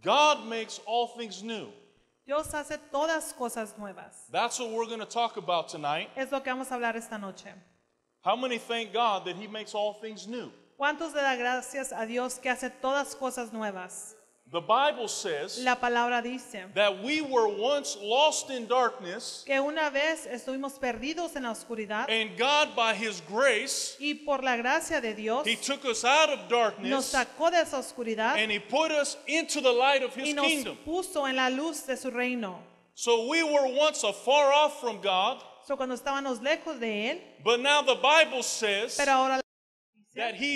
God makes all things new. Dios hace todas cosas nuevas. That's what we're going to talk about tonight. Es lo que vamos a hablar esta noche. How many thank God that He makes all things new? ¿Cuántos le da gracias a Dios que hace todas cosas nuevas? The Bible says La palabra dice that we were once lost in darkness, que una vez estuvimos perdidos en la oscuridad and God, by His grace, y por la gracia de Dios He took us out of nos darkness sacó de esa oscuridad and He put us into the light of y His nos kingdom. puso en la luz de su reino. So we were once afar off from God, So, cuando estábamos lejos de Él, but now the Bible says pero ahora that He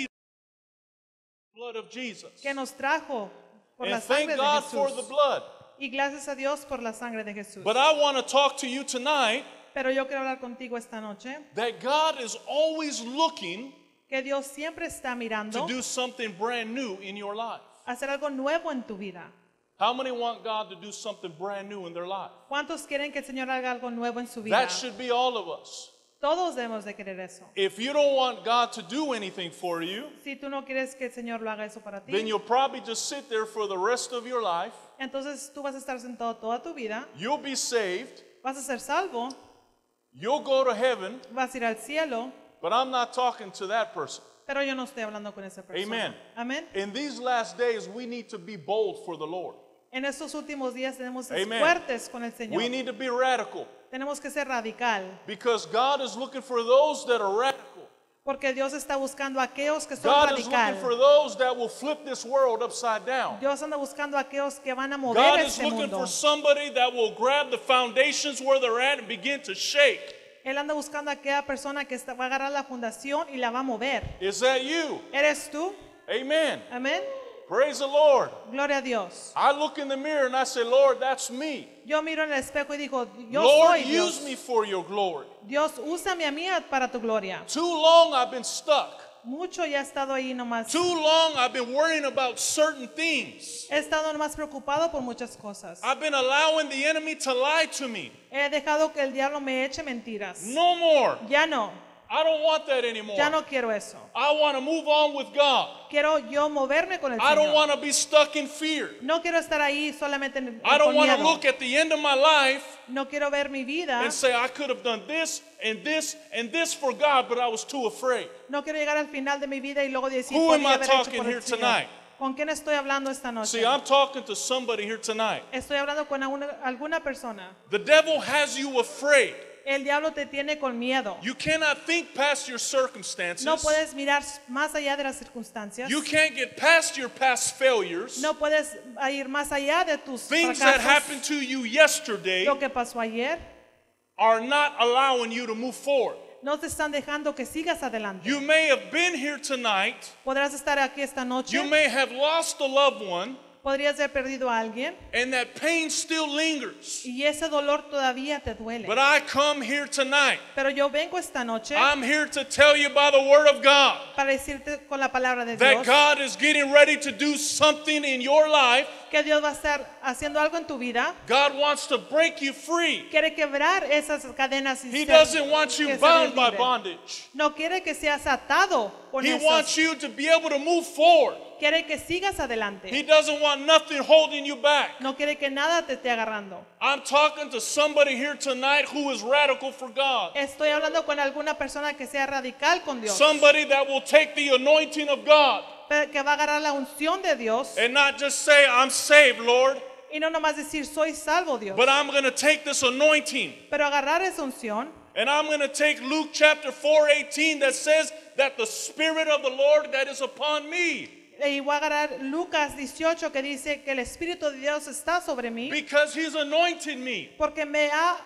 the blood of Jesus. que nos trajo por la And sangre thank de God for the Jesús. blood. Y gracias a Dios por la sangre de Jesús. But I want to talk to you tonight Pero yo quiero hablar contigo esta noche that God is always looking que Dios siempre está to mirando do something brand new in your life. hacer algo nuevo en tu vida. How many want God to do something brand new in their life? ¿Cuántos quieren que el Señor haga algo nuevo en su vida? That should be all of us. Todos debemos de querer eso. If you don't want God to do anything for you, Si tú no quieres que el Señor lo haga eso para ti, then you'll probably just sit there for the rest of your life. entonces tú vas a estar sentado toda tu vida, You'll be saved. vas a ser salvo, You'll go to heaven. vas a ir al cielo, But I'm not talking to that person. pero yo no estoy hablando con esa persona. Amen. Amén. In these last days, we need to be bold for the Lord. En estos últimos días tenemos que ser Amen. fuertes con el Señor. We need to be radical Tenemos que ser radical, because God is looking for those that are radical. porque Dios está buscando a aquellos que son God is looking for radical. those that will flip this world upside down. Dios anda buscando a aquellos que van a mover God is este looking mundo. for somebody that will grab the foundations where they're at and begin to shake. Él anda buscando a aquella persona que va a agarrar la fundación y la va a mover. Is that you? ¿Eres tú? Amen. Amén. Praise the Lord. Gloria a Dios. I look in the mirror and I say, Lord, that's me. Yo miro en el espejo y digo, yo Lord, soy use Dios. me for your glory. Dios, úsame a mí para tu gloria. Too long I've been stuck. Mucho ya he estado ahí nomás. Too long I've been worrying about certain things. He estado nomás preocupado por muchas cosas. I've been allowing the enemy to lie to me. He dejado que el diablo me eche mentiras. No more. Ya no. I don't want that anymore. Ya no quiero eso. I want to move on with God. Quiero yo moverme con el I don't Señor. want to be stuck in fear. No quiero estar ahí solamente I don't con want to miedo. look at the end of my life No quiero ver mi vida. and say I could have done this and this and this for God, but I was too afraid. No quiero llegar al final de mi vida y luego decir, Who am podía I haber hecho talking por here el Señor. tonight? ¿Con quién estoy hablando esta noche? See, I'm talking to somebody here tonight. Estoy hablando con alguna persona. The devil has you afraid. El diablo te tiene con miedo. You cannot think past your circumstances. No puedes mirar más allá de las circunstancias. You can't get past your past failures. No puedes ir más allá de tus Things that fracasos. happened to you yesterday Lo que pasó ayer are not allowing you to move forward. no te están dejando que sigas adelante. You may have been here tonight. Podrás estar aquí esta noche. You may have lost a loved one, Podrías haber perdido a alguien and that pain still lingers. y ese dolor todavía te duele. But I come here tonight. Pero yo vengo esta noche I'm here to tell you by the word of God para decirte con la palabra de that Dios God is getting ready to do something in your life. que Dios va a estar haciendo algo en tu vida. God wants to break you free. Quiere quebrar esas cadenas. y He ser- doesn't want you que seas bound by libre. bondage. No quiere que seas atado con He esas. wants you to be able to move forward. Quiere que sigas adelante. He doesn't want nothing holding you back. No quiere que nada te esté agarrando. I'm talking to somebody here tonight who is radical for God. Estoy hablando con alguna persona que sea radical con Dios. Somebody that will take the anointing of God Que va a agarrar la unción de Dios. and not just say, I'm saved, Lord, Y no nomás decir, soy salvo, Dios. but I'm going to take this anointing Pero agarrar esa unción. and I'm going to take Luke chapter 4:18 that says that the Spirit of the Lord that is upon me, Y voy a agarrar Lucas 18 que dice que el Espíritu de Dios está sobre mí. because He's anointed me. Porque me ha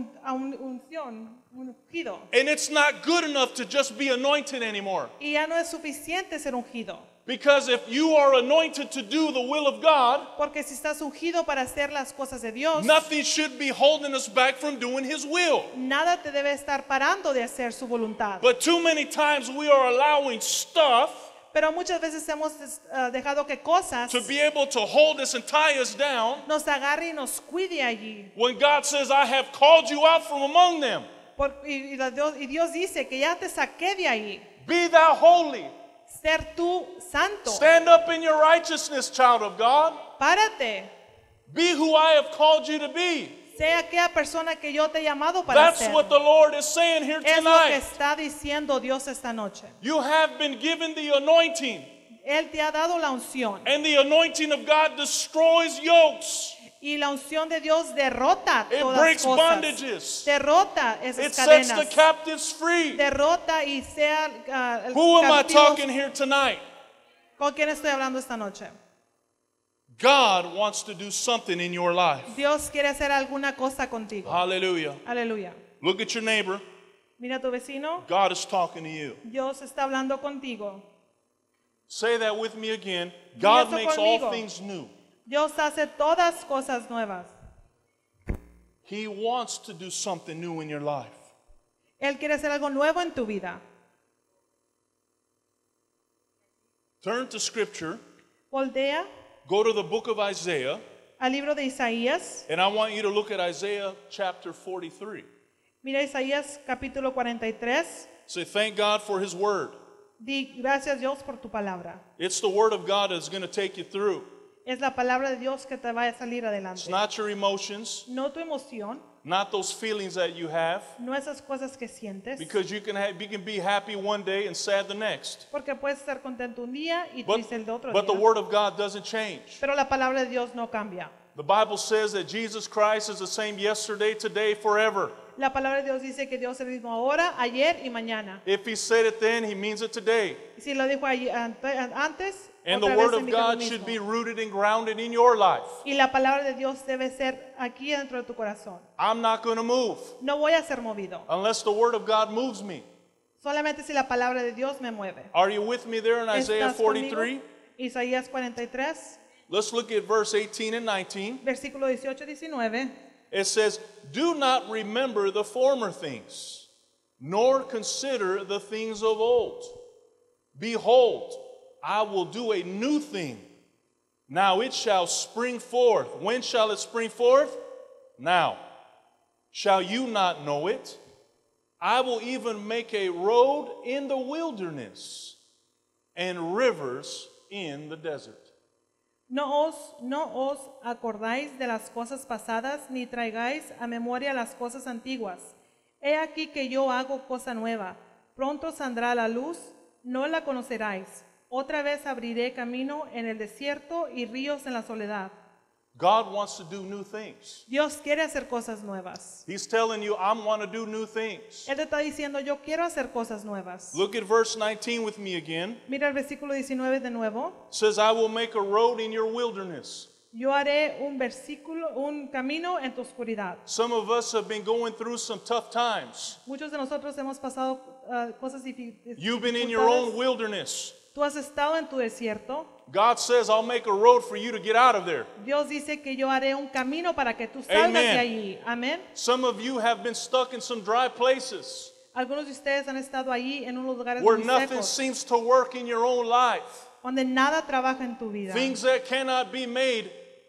unción, ungido. And it's not good enough to just be anointed anymore. Y ya no es suficiente ser ungido. Because if you are anointed to do the will of God, Porque si estás ungido para hacer las cosas de Dios, nothing should be holding us back from doing His will. nada te debe estar parando de hacer su voluntad. But too many times we are allowing stuff Pero muchas veces hemos dejado que cosas to be able to hold us and tie us down nos agarre y nos cuide allí. when God says, I have called you out from among them. Y Dios dice que ya te saqué de ahí. Be thou holy. Ser tú santo. Stand up in your righteousness, child of God. Párate. Be who I have called you to be. Sé aquella persona que yo te he llamado para That's ser. what the Lord is saying here Es lo que tonight. está diciendo Dios esta noche. You have been given the anointing, Él te ha dado la unción. and the anointing of God destroys yokes. Y la unción de Dios derrota It todas breaks cosas. bondages. Derrota esas It sets the cadenas. captives free. Derrota y sea el Who am I cautivo. talking here tonight? ¿Con quién estoy hablando esta noche? God wants to do something in your life. Dios quiere hacer alguna cosa contigo. Hallelujah. Aleluya. Look at your neighbor. Mira a tu vecino. God is talking to you. Dios está hablando contigo. Say that with me again. God eso makes all conmigo. things new. Dios hace todas cosas nuevas. He wants to do something new in your life. Él quiere hacer algo nuevo en tu vida. Turn to Scripture. Voltea Go to the book of Isaiah. al libro de Isaías. And I want you to look at Isaiah chapter 43. Mira Isaías capítulo 43. Say, thank God for His word. Di gracias Dios por tu palabra. It's the word of God that's going to take you through. Es la palabra de Dios que te va a salir It's adelante. not your emotions, No tu emoción, not those feelings that you have, no esas cosas que sientes. because you can be happy one day and sad the next. Porque puedes estar contento un día y But, triste el de otro but the día. word of God doesn't change. Pero la palabra de Dios no cambia. The Bible says that Jesus Christ is the same yesterday, today, forever. La palabra de Dios dice que Dios es el mismo ahora, ayer y mañana. If He said it then, He means it today. Y si lo dijo antes, And the otra word vez of significa lo God should mismo. be rooted and grounded in your life. Y la palabra de Dios debe ser aquí dentro de tu corazón. I'm not going to move No voy a ser movido. unless the word of God moves me. Solamente si la palabra de Dios me mueve. Are you with me there in Isaiah ¿Estás conmigo? 43? Isaías 43, Let's look at verse 18 and 19. versículo 18 y 19. It says, do not remember the former things, nor consider the things of old. Behold, I will do a new thing. Now it shall spring forth. When shall it spring forth? Now. Shall you not know it? I will even make a road in the wilderness and rivers in the desert. No os acordáis de las cosas pasadas, ni traigáis a memoria las cosas antiguas. He aquí que yo hago cosa nueva. Pronto saldrá la luz, no la conoceráis. Otra vez abriré camino en el desierto y ríos en la soledad. God wants to do new things. Dios quiere hacer cosas nuevas. He's telling you, I want to do new things. Él te está diciendo, yo quiero hacer cosas nuevas. Look at verse 19 with me again. Mira el versículo 19 de nuevo. It says, I will make a road in your wilderness. Yo haré un camino en tu oscuridad. Some of us have been going through some tough times. Muchos de nosotros hemos pasado cosas difíciles. You've been in your own wilderness. Tú has estado en tu desierto. God says, I'll make a road for you to get out of there. Dios dice que yo haré un camino para que tú salgas Amen. de allí. Amén. Some of you have been stuck in some dry places Algunos de ustedes han estado allí en unos lugares where muy nothing secos, seems to work in your own life. donde nada trabaja en tu vida. Things that cannot be made.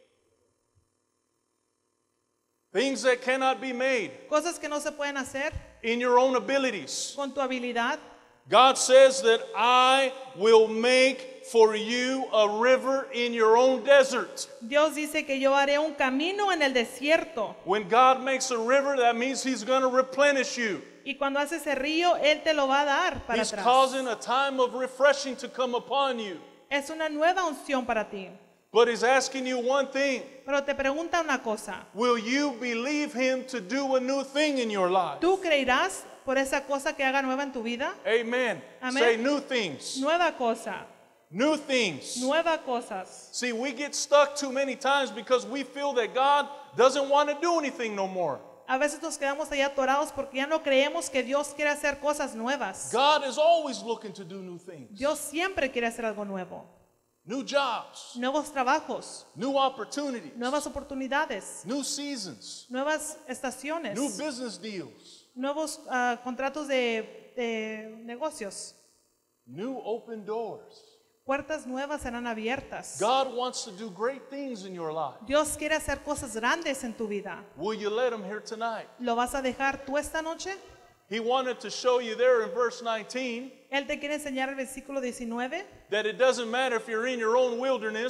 Things that cannot be made Cosas que no se pueden hacer in your own abilities. con tu habilidad. God says that I will make for you a river in your own desert. Dios dice que yo haré un camino en el desierto. When God makes a river, that means He's going to replenish you. Y cuando hace ese río, Él te lo va a dar para He's atrás. causing a time of refreshing to come upon you. Es una nueva unción para ti. But He's asking you one thing. Pero te pregunta una cosa. Will you believe Him to do a new thing in your life? ¿Tú creerás por esa cosa que haga nueva en tu vida? Amen. Amen. Say new things. Nueva cosa. New things. Nuevas cosas. See, we get stuck too many times because we feel that God doesn't want to do anything no more. A veces nos quedamos ahí atorados porque ya no creemos que Dios quiere hacer cosas nuevas. God is always looking to do new things. Dios siempre quiere hacer algo nuevo. New jobs, Nuevos trabajos, new opportunities, nuevas oportunidades, new seasons, nuevas estaciones, new business deals, nuevos contratos de negocios. new open doors. Puertas nuevas serán abiertas. God wants to do great things in your life. Dios quiere hacer cosas grandes en tu vida. Will you let Him here tonight? ¿Lo vas a dejar tú esta noche? He wanted to show you there in verse 19 Él te quiere enseñar el versículo 19 that it doesn't matter if you're in your own wilderness,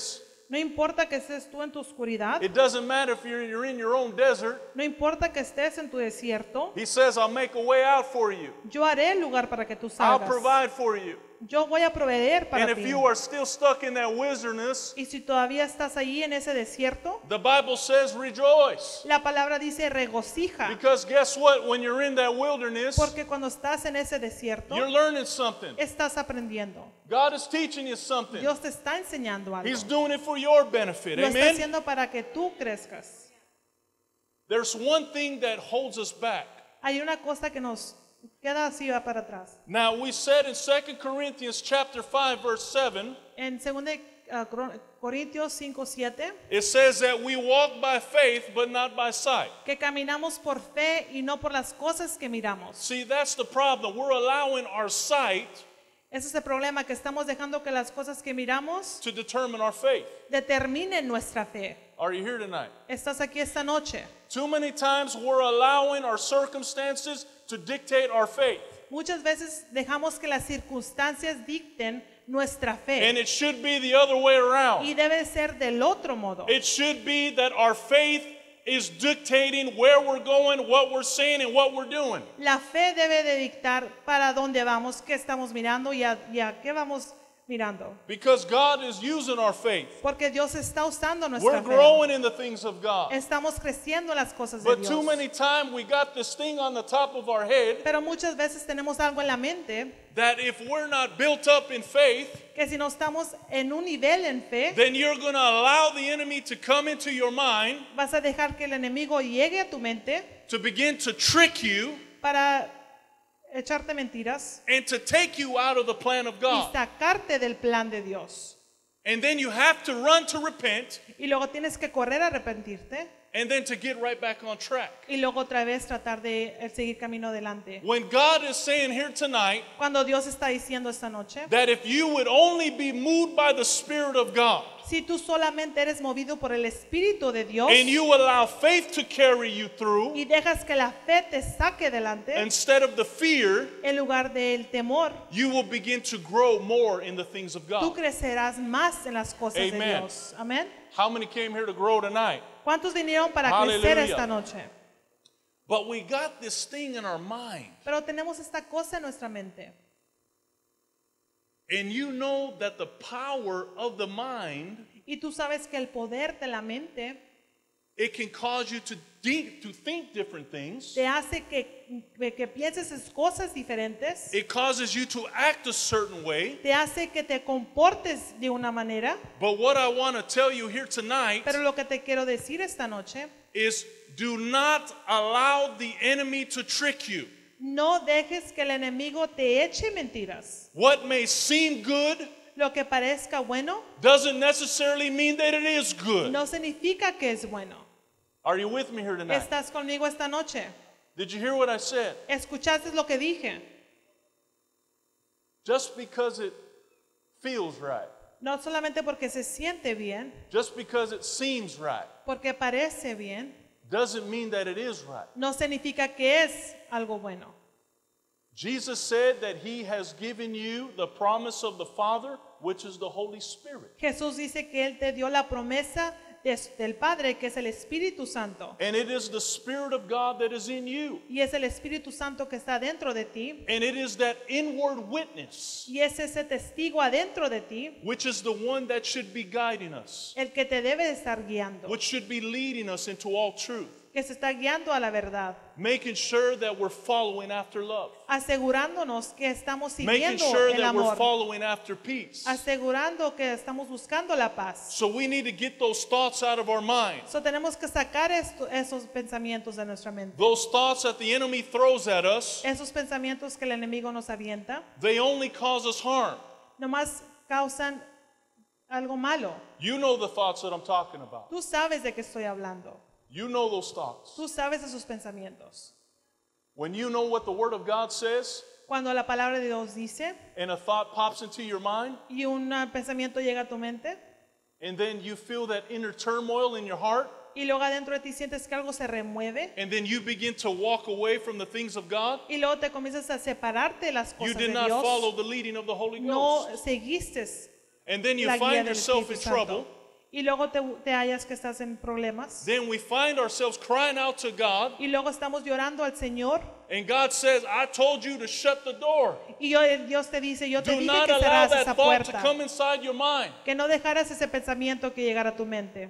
No importa que estés tú en tu oscuridad, It doesn't matter if you're in your own desert. no importa que estés en tu desierto, He says, I'll make a way out for you. yo haré el lugar para que tú I'll salgas. provide for you. Yo voy a proveer para And if ti. you are still stuck in that wilderness, Y si todavía estás ahí en ese desierto, the Bible says rejoice. la palabra dice regocija. Because guess what? When you're in that wilderness, Porque cuando estás en ese desierto, you're learning something. estás aprendiendo. God is teaching you something. Dios te está enseñando algo. He's doing it for your benefit. Lo está Amen? haciendo para que tú crezcas. There's one thing that holds us back. Hay una cosa que nos queda así va para atrás. Now, we said in 2 Corinthians chapter 5, verse 7, En 2 Corintios 5:7, it says that we walk by faith, but not by sight. que caminamos por fe y no por las cosas que miramos. See, that's the problem. We're allowing our sight Ese es el problema, que estamos dejando que las cosas que miramos to determine our faith. determinen nuestra fe. Are you here tonight? Estás aquí esta noche. Too many times we're allowing our circumstances to dictate our faith. Muchas veces dejamos que las circunstancias dicten nuestra fe. And it should be the other way around. Y debe ser del otro modo. It should be that our faith is dictating where we're going, what we're saying, and what we're doing. La fe debe de dictar para dónde vamos, qué estamos mirando y a qué vamos mirando. Because God is using our faith. Porque Dios está usando We're nuestra fe. growing in the things of God. Estamos creciendo en las cosas de But Dios. too many times we got this thing on the top of our head Pero muchas veces tenemos algo en la mente that if we're not built up in faith, que si no estamos en un nivel en fe, then you're going to allow the enemy to come into your mind vas a dejar que el enemigo llegue a tu mente to begin to trick you para echarte mentiras and to take you out of the plan of y God. sacarte del plan de Dios. And then you have to run to repent Y luego tienes que correr a arrepentirte and then to get right back on track. y luego otra vez tratar de seguir camino adelante. When God is saying here tonight Cuando Dios está diciendo esta noche, that if you would only be moved by the Spirit of God si tú solamente eres movido por el Espíritu de Dios and you allow faith to carry you through y dejas que la fe te saque delante instead of the fear, en lugar del temor, you will begin to grow more in the things of tú God. crecerás más en las cosas de Amen. Dios. Amén. How many came here to grow tonight? ¿Cuántos vinieron para crecer Hallelujah. esta noche? But we got this thing in our mind. Pero tenemos esta cosa en nuestra mente. And you know that the power of the mind, Y tú sabes que el poder de la mente it can cause you to think different things. te hace que pienses en cosas diferentes, It causes you to act a certain way. te hace que te comportes de una manera. But what I want to tell you here tonight Pero lo que te quiero decir esta noche, is do not allow the enemy to trick you. no dejes que el enemigo te eche mentiras. What may seem good Lo que parezca bueno doesn't necessarily mean that it is good. no significa que es bueno. Are you with me here tonight? ¿Estás conmigo esta noche? Did you hear what I said? ¿Escuchaste lo que dije? Just because it feels right, No solamente porque se siente bien, just because it seems right, porque parece bien, doesn't mean that it is right. no significa que es algo bueno. Jesus said that he has given you the promise of the Father, which is the Holy Spirit. Jesús dice que Él te dio la promesa del Padre, que es el Espíritu Santo. And it is the Spirit of God that is in you. Y es el Espíritu Santo que está dentro de ti. And it is that inward witness, Y es ese testigo adentro de ti, which is the one that should be guiding us, el que te debe de estar guiando, which should be leading us into all truth, que se está guiando a la verdad, making sure that we're following after love, asegurándonos que estamos making siguiendo sure el that we're amor, following after peace. asegurando que estamos buscando la paz. So we need to get those thoughts out of our mind. So tenemos que sacar esos pensamientos de nuestra mente. Those thoughts that the enemy throws at us, Esos pensamientos que el enemigo nos avienta, they only cause us harm. nomás causan algo malo. You know the thoughts that I'm talking about. Tú sabes de qué estoy hablando. You know those thoughts. Tú sabes esos pensamientos. When you know what the Word of God says, Cuando la palabra de Dios dice and a thought pops into your mind, y un pensamiento llega a tu mente and then you feel that inner turmoil in your heart, y luego adentro de ti sientes que algo se remueve and then you begin to walk away from the things of God, y luego te comienzas a separarte de las you cosas did de not follow Dios, the leading of the Holy no Ghost. seguiste And then you la guía find del yourself Espíritu in Santo. trouble, y luego te hallas que estás en problemas, then we find ourselves crying out to God, y luego estamos llorando al Señor, and God says, I told you to shut the door. y Dios te dice, yo te Do dije not que allow cerraras that esa thought to puerta, come inside your mind. que no dejaras ese pensamiento que llegara a tu mente.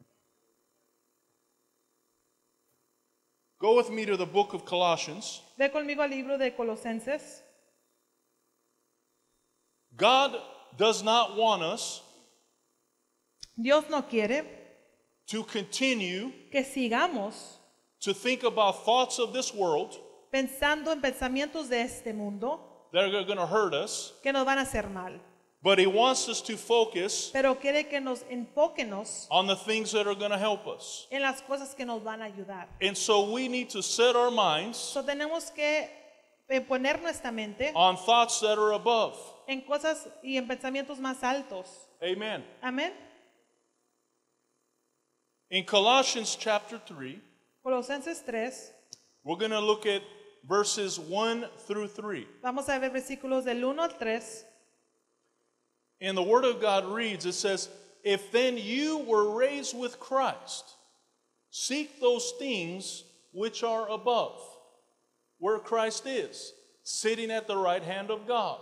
Go with me to the book of Colossians. Ve conmigo al libro de Colosenses. God does not want us Dios no quiere to continue que sigamos to think about thoughts of this world pensando en pensamientos de este mundo that are going to hurt us, que nos van a hacer mal, but He wants us to focus pero quiere que nos enfoquemos on the things that are going to help us. en las cosas que nos van a ayudar. And so we need to set our minds So tenemos que poner nuestra mente on thoughts that are above. en cosas y en pensamientos más altos. Amen. Amén. In Colossians chapter 3, Colosenses 3, we're going to look at verses 1 through 3. vamos a ver versículos del 1 al 3. And the Word of God reads, it says, if then you were raised with Christ, seek those things which are above, where Christ is, sitting at the right hand of God.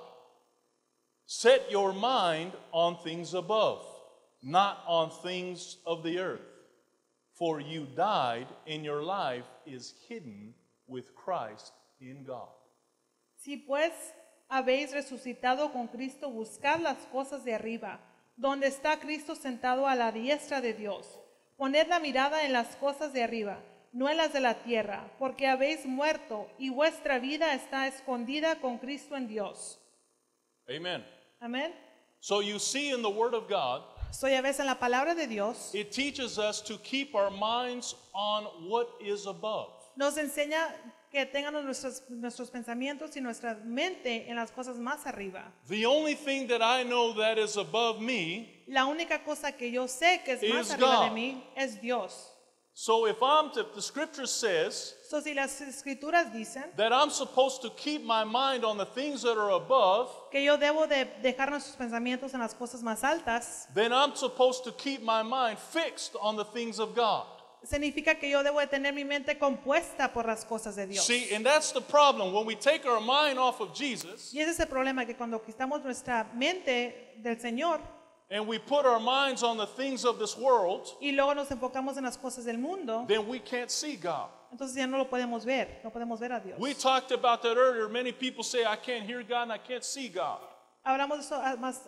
Set your mind on things above, not on things of the earth. For you died, and your life is hidden with Christ in God. Si pues habéis resucitado con Cristo, buscad las cosas de arriba, donde está Cristo sentado a la diestra de Dios. Poned la mirada en las cosas de arriba, no en las de la tierra, porque habéis muerto y vuestra vida está escondida con Cristo en Dios. Amen. Amén. So you see in the Word of God, So ya ves en la palabra de Dios, it teaches us to keep our minds on what is above. nos enseña que tengamos nuestros pensamientos y nuestra mente en las cosas más arriba. The only thing that I know that is above me, La única cosa que yo sé que es más Is arriba de God. mí es Dios. so if the scripture says So si las escrituras dicen that I'm supposed to keep my mind on the things that are above, que yo debo de dejar nuestros pensamientos en las cosas más altas, then I'm supposed to keep my mind fixed on the things of God. significa que yo debo de tener mi mente compuesta por las cosas de Dios. See, and that's the problem. When we take our mind off of Jesus Y ese es el problema, que cuando quitamos nuestra mente del Señor and we put our minds on the things of this world, y luego nos enfocamos en las cosas del mundo, then we can't see God. entonces ya no lo podemos ver, no podemos ver a Dios. We talked about that earlier. Many people say, I can't hear God and I can't see God. Hablamos de eso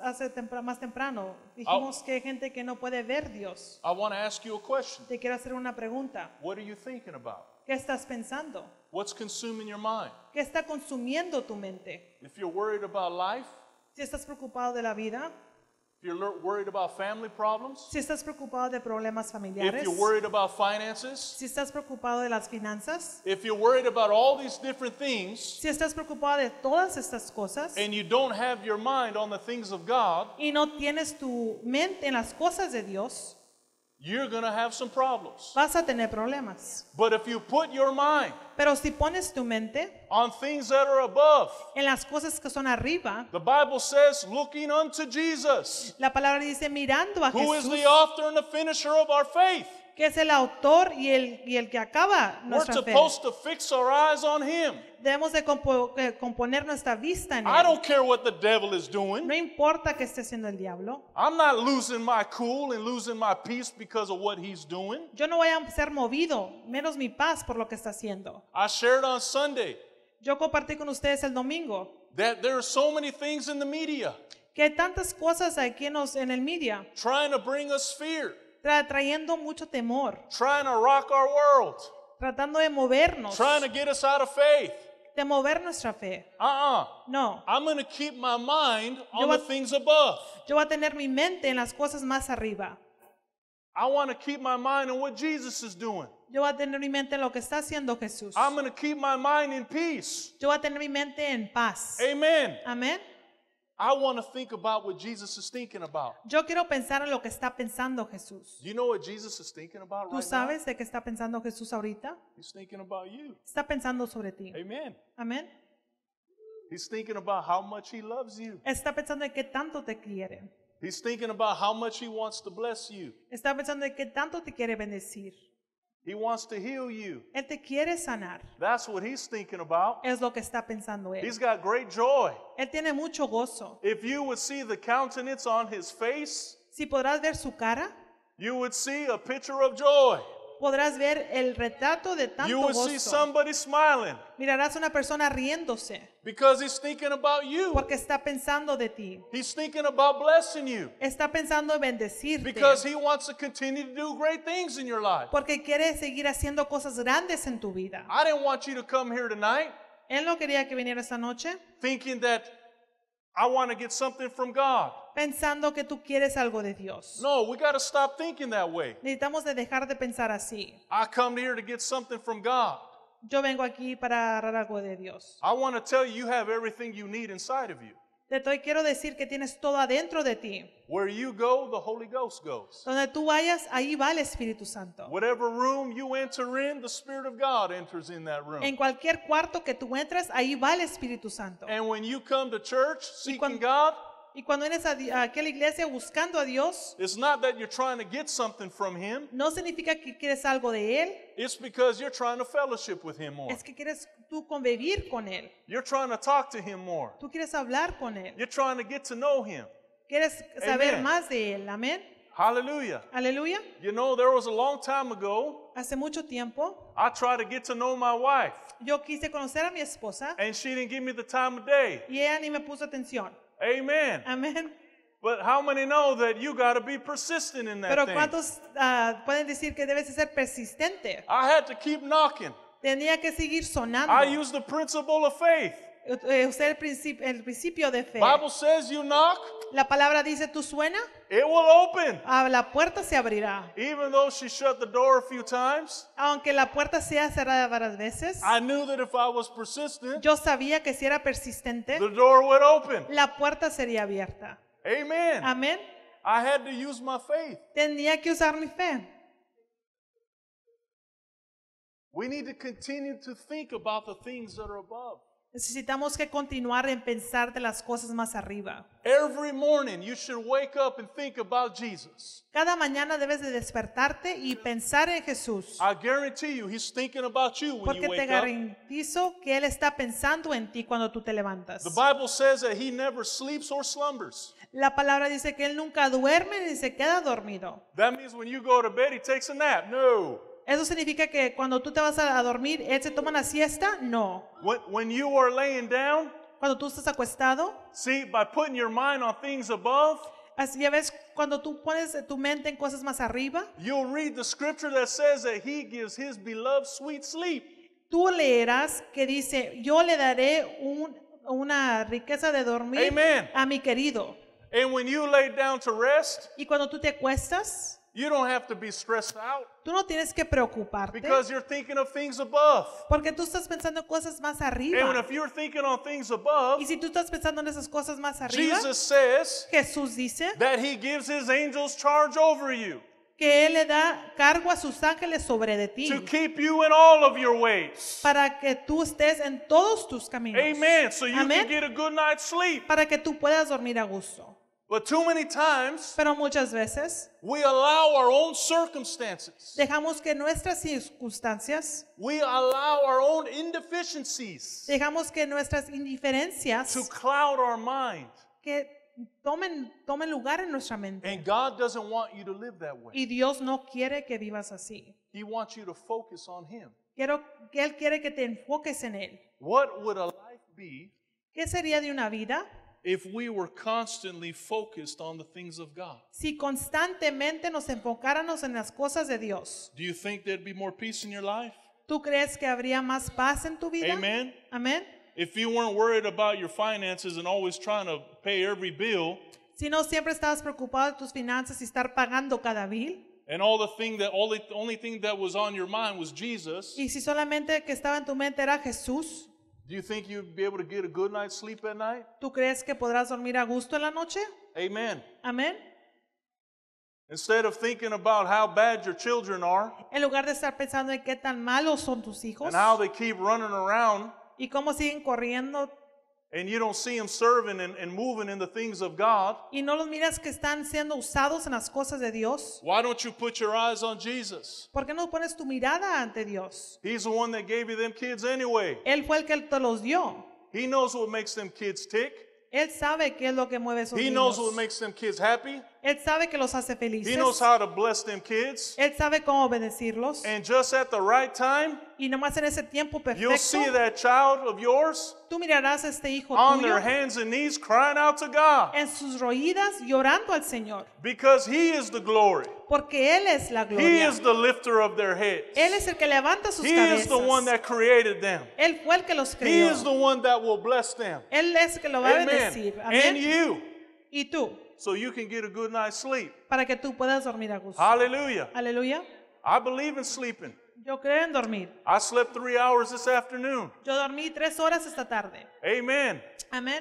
más temprano. Dijimos que hay gente que no puede ver Dios. I want to ask you a question. Te quiero hacer una pregunta. What are you thinking about? ¿Qué estás pensando? What's consuming your mind? ¿Qué está consumiendo tu mente? If you're worried about life, Si estás preocupado de la vida, if you're worried about family problems, si estás preocupado de problemas if familiares, you're worried about finances, si estás preocupado de las finanzas, if you're worried about all these different things, si estás preocupado de todas estas cosas and you don't have your mind on the things of God, y no tienes tu mente en las cosas de Dios, you're going to have some problems. vas a tener problemas. But if you put your mind Pero si pones tu mente on things that are above, en las cosas que son arriba, the Bible says, looking unto Jesus, la palabra dice mirando a who is Jesús, the author and the finisher of our faith. que es el autor y el que acaba We're nuestra fe. supposed to fix our eyes on Him. Debemos de componer nuestra vista en I él. don't care what the devil is doing. No importa que esté haciendo el diablo. I'm not losing my cool and losing my peace because of what he's doing. Yo no voy a ser movido, menos mi paz por lo que está haciendo. I shared on Sunday Yo compartí con ustedes el domingo that there are so many things in the media que hay tantas cosas aquí en el media trying to bring us fear, trayendo mucho temor, trying to rock our world, tratando de movernos, trying to get us out of faith. de mover nuestra fe. No, I'm going to keep my mind on Yo the voy- things above. yo voy a tener mi mente en las cosas más arriba. I want to keep my mind on what Jesus is doing. Yo voy a tener mi mente en lo que está haciendo Jesús. I'm going to keep my mind in peace. Yo voy a tener mi mente en paz. Amen. Amén. I want to think about what Jesus is thinking about. Yo quiero pensar en lo que está pensando Jesús. You know what Jesus is thinking about ¿Tú right now? sabes de qué está pensando Jesús ahorita? He's thinking about you. Está pensando sobre ti. Amen. Amén. He's thinking about how much he loves you. Está pensando en qué tanto te quiere. He's thinking about how much he wants to bless you. Está pensando en qué tanto te quiere bendecir. He wants to heal you. Él te quiere sanar. That's what he's thinking about. Es lo que está pensando él. He's got great joy. Él tiene mucho gozo. If you would see the countenance on his face, Si podrás ver su cara, you would see a picture of joy. podrás ver el retrato de You tanto would see gozo. somebody smiling Mirarás una persona riéndose because he's thinking about you. porque está pensando de ti. He's thinking about blessing you Está pensando en bendecirte because he wants to continue to do great things in your life. porque quiere seguir haciendo cosas grandes en tu vida. I didn't want you to come here tonight Él no quería que viniera esta noche thinking that I want to get something from God. pensando que tú quieres algo de Dios. No, we got to stop thinking that way. Necesitamos de dejar de pensar así. I come here to get something from God. Yo vengo aquí para agarrar algo de Dios. I want to tell you, you have everything you need inside of you. Quiero decir que tienes todo adentro de ti. Where you go, the Holy Ghost goes. Donde tú vayas, ahí va el Espíritu Santo. Whatever room you enter in, the Spirit of God enters in that room. En cualquier cuarto que tú entres, ahí va el Espíritu Santo. And when you come to church seeking cuando- God, Y cuando vienes a aquella iglesia buscando a Dios, it's not that you're trying to get something from Him. no significa que quieres algo de Él, It's because you're trying to fellowship with Him more. es que quieres tú convivir con Él. You're trying to talk to Him more. Tú quieres hablar con Él. You're trying to get to know Him. Quieres saber Amen. más de Él. Amén. Hallelujah. Aleluya. You know, there was a long time ago, Hace mucho tiempo I tried to get to know my wife, yo quise conocer a mi esposa and she didn't give me the time of day. y ella ni me puso atención. Amen. Amén. But how many know that you got to be persistent in that Pero thing? ¿cuántos pueden decir que debes de ser persistente? I had to keep knocking. Tenía que seguir sonando. I used the principle of faith. Usted el principio de fe. Bible says you knock, La palabra dice, tú suena, it will open. la puerta se abrirá. Even though she shut the door a few times, Aunque la puerta sea cerrada varias veces, I knew that if I was persistent, yo sabía que si era persistente, the door would open. la puerta sería abierta. Amen. Amén. I had to use my faith. Tenía que usar mi fe. We need to continue to think about the things that are above. Necesitamos que continuar en pensar de las cosas más arriba. Every morning you should wake up and think about Jesus. Cada mañana debes de despertarte y pensar en Jesús. I guarantee you, He's thinking about you when Porque you te wake up. garantizo que Él está pensando en ti cuando tú te levantas. The Bible says that He never sleeps or slumbers. La palabra dice que Él nunca duerme ni se queda dormido. That means when you go to bed, He takes a nap. No. ¿Eso significa que cuando tú te vas a dormir, Él se toma una siesta? No. When you are laying down, Cuando tú estás acostado, see, by putting your mind on things above, así ya ves, cuando tú pones tu mente en cosas más arriba, you'll read the scripture that says that He gives His beloved sweet sleep. tú leerás que dice, yo le daré una riqueza de dormir Amen. a mi querido. And when you lay down to rest, Y cuando tú te acuestas, you don't have to be stressed out tú no tienes que preocuparte because you're thinking of things above. porque tú estás pensando en cosas más And arriba. if you're thinking on things above, Y si tú estás pensando en esas cosas más arriba, Jesus says Jesús dice that He gives His angels charge over you que Él le da cargo a sus ángeles sobre de ti to keep you in all of your ways. para que tú estés en todos tus caminos. Amen. So you can Amén. get a good night's sleep. Para que tú puedas dormir a gusto. But too many times, Pero muchas veces we allow our own circumstances, dejamos que nuestras circunstancias, we allow our own indeficiencies dejamos que nuestras indiferencias to cloud our mind. que tomen lugar en nuestra mente. And God doesn't want you to live that way. Y Dios no quiere que vivas así. He wants you to focus on Him. Él quiere que te enfoques en Él. What would a life be ¿Qué sería de una vida if we were constantly focused on the things of God? si constantemente nos enfocáramos en las cosas de Dios? Do you think there'd be more peace in your life? ¿Tú crees que habría más paz en tu vida? Amen. Amén. If you weren't worried about your finances and always trying to pay every bill, Si no siempre estabas preocupado de tus finanzas y estar pagando cada bill, and the only thing that was on your mind was Jesus, y si solamente que estaba en tu mente era Jesús, do you think you'd be able to get a good night's sleep at night? ¿tú crees que podrás dormir a gusto en la noche? Amen. Amén. Instead of thinking about how bad your children are En lugar de estar pensando en qué tan malos son tus hijos and how they keep running around y cómo siguen corriendo and you don't see them serving and moving in the things of God, y no los miras que están siendo usados en las cosas de Dios, why don't you put your eyes on Jesus? ¿por qué no pones tu mirada ante Dios? He's the one that gave you them kids anyway. Él fue el que te los dio. He knows what makes them kids tick. Él sabe qué es lo que mueve esos He niños. knows what makes them kids happy. Él sabe que los hace felices. He knows how to bless them kids. Él sabe cómo bendecirlos. And just at the right time, Y nomás en ese tiempo you'll perfecto, see that child of yours tú mirarás a este hijo on tuyo their hands and knees crying out to God, en sus rodillas llorando al Señor. because He is the glory. Porque Él es la He gloria. is the lifter of their heads. Él es el que levanta sus He is the one cabezas. that created them. Él fue el que los He creó. is the one that will bless them. Él es el que lo va a Amen. bendecir. And Amén. you, Y tú, so you can get a good night's sleep. para que tú puedas dormir a gusto. Hallelujah. Aleluya. I believe in sleeping. Yo creo en dormir. I slept 3 hours this afternoon. Yo dormí 3 horas esta tarde. Amen. Amén.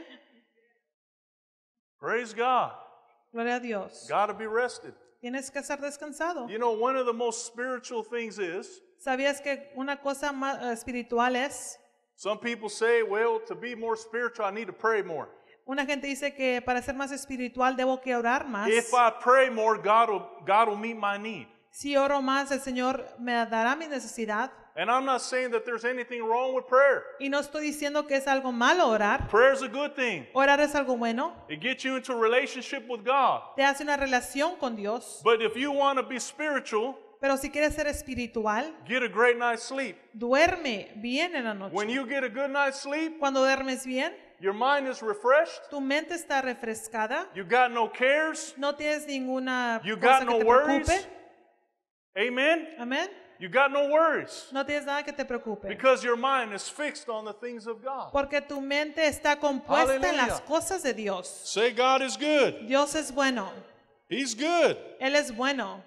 Praise God. Gloria a Dios. Got to be rested. Tienes que estar descansado. You know, one of the most spiritual things is, ¿Sabías que una cosa más espiritual es? some people say, well, to be more spiritual, I need to pray more. Una gente dice que para ser más espiritual debo que orar más. If I pray more, God will meet my need. Si oro más, el Señor me dará mi necesidad. And I'm not saying that there's anything wrong with prayer. Y no estoy diciendo que es algo malo orar. Prayer's a good thing. Orar es algo bueno. It gets you into a relationship with God. Te hace una relación con Dios. But if you want to be spiritual, Pero si quieres ser espiritual, get a great night's sleep. duerme bien en la noche. When you get a good night's sleep, Cuando duermes bien, your mind is refreshed. tu mente está refrescada. You got no cares. No tienes ninguna You cosa got que no te worries. preocupe. Amen. Amén. You got no worries. No tienes nada que te preocupe. Because your mind is fixed on the things of God. Porque tu mente está compuesta en Aleluya. las cosas de Dios. Say, God is good. Dios es bueno. He's good. Él es bueno.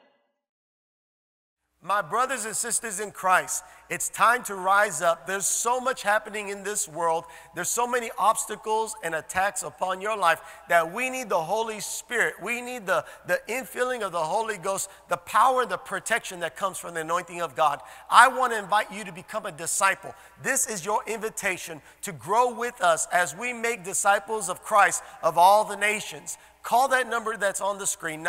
My brothers and sisters in Christ, it's time to rise up. There's so much happening in this world. There's so many obstacles and attacks upon your life that we need the Holy Spirit. We need the infilling of the Holy Ghost, the power and the protection that comes from the anointing of God. I want to invite you to become a disciple. This is your invitation to grow with us as we make disciples of Christ of all the nations. Call that number that's on the screen,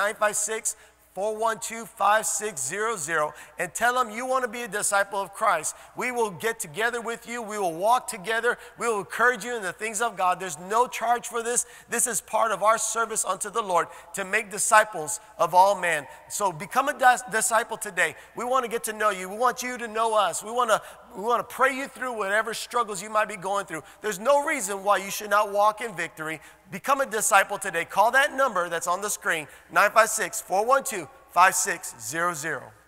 956-412-5600, and tell them you want to be a disciple of Christ. We will get together with you. We will walk together. We will encourage you in the things of God. There's no charge for this. This is part of our service unto the Lord to make disciples of all men. So become a disciple today. We want to get to know you. We want you to know us. We want to pray you through whatever struggles you might be going through. There's no reason why you should not walk in victory. Become a disciple today. Call that number that's on the screen, 956-412-5600.